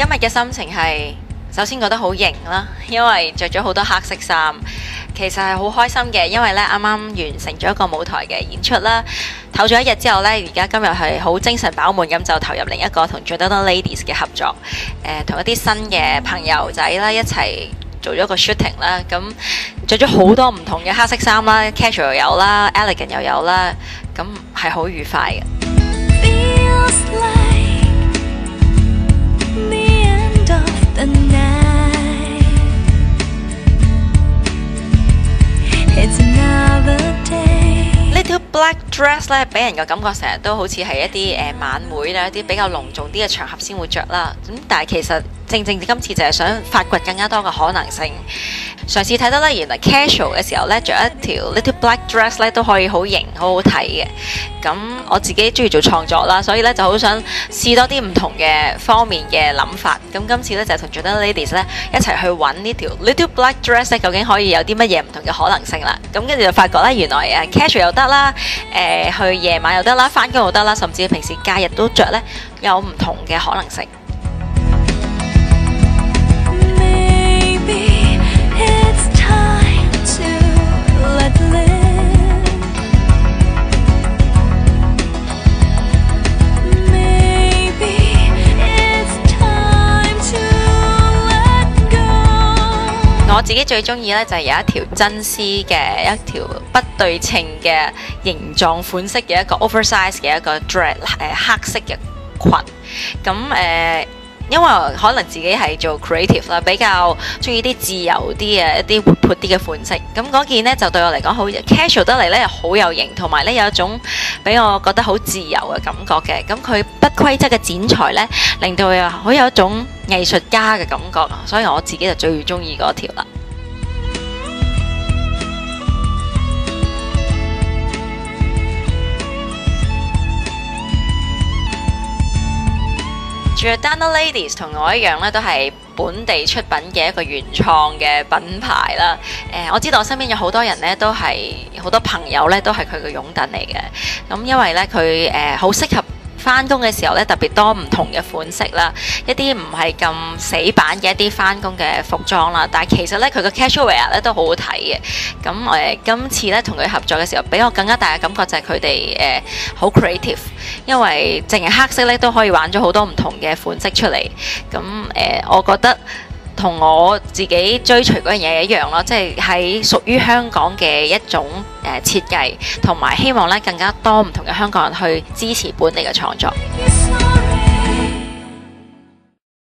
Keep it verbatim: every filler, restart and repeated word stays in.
今日嘅心情係首先覺得好型啦，因為着咗好多黑色衫，其實係好開心嘅，因為咧啱啱完成咗一個舞台嘅演出啦，唞咗一日之後咧，而家今日係好精神飽滿咁就投入另一個同 Giordano Ladies 嘅合作，誒、呃、同一啲新嘅朋友仔啦一齊做咗個 shooting 啦，咁着咗好多唔同嘅黑色衫啦 ，casual 又有啦 ，elegant 又有啦，咁係好愉快嘅。Little Black Dress 咧，俾人嘅感覺成日都好似係一啲誒、呃、晚會啦，一啲比較隆重啲嘅場合先會着啦。咁但係其實正正今次就係想發掘更加多嘅可能性。上次睇到咧，原來 casual 嘅時候咧，着一條 Little Black Dress 咧都可以好型、好好睇嘅。咁我自己中意做創作啦，所以咧就好想試多啲唔同嘅方面嘅諗法。咁今次咧就同 Giordano Ladies 咧一齊去揾呢條 Little Black Dress 咧，究竟可以有啲乜嘢唔同嘅可能性啦。咁跟住就發覺咧，原來誒 casual 又得啦，誒、呃、去夜晚又得啦，返工又得啦，甚至平時假日都着咧，有唔同嘅可能性。我自己最中意咧就係有一條真絲嘅一條不對稱嘅形狀款式嘅一個 oversize 嘅一個 dress 誒、呃、黑色嘅裙，咁誒、呃、因為可能自己係做 creative 啦，比較中意啲自由啲嘅一啲活潑啲嘅款式，咁嗰件呢，就對我嚟講好 casual 得嚟咧，好有型，同埋咧有一種俾我覺得好自由嘅感覺嘅，咁佢不規則嘅剪裁咧，令到佢好有一種藝術家嘅感覺，所以我自己就最中意嗰條啦。Giordano Ladies 同我一樣咧，都係本地出品嘅一個原創嘅品牌啦。誒、呃，我知道我身邊有好多人咧，都係好多朋友咧，都係佢嘅擁躉嚟嘅。咁因為咧，佢誒好適合返工嘅時候咧，特別多唔同嘅款式啦，一啲唔係咁死板嘅一啲返工嘅服裝啦。但係其實咧，佢個 casual wear 咧都好好睇嘅。咁誒、呃，今次咧同佢合作嘅時候，俾我更加大嘅感覺就係佢哋誒好 creative，因為淨係黑色咧都可以玩咗好多唔同嘅款式出嚟。咁誒、呃，我覺得同我自己追隨嗰樣嘢一樣咯，即係喺屬於香港嘅一種誒設計，同埋希望咧更加多唔同嘅香港人去支持本地嘅創作。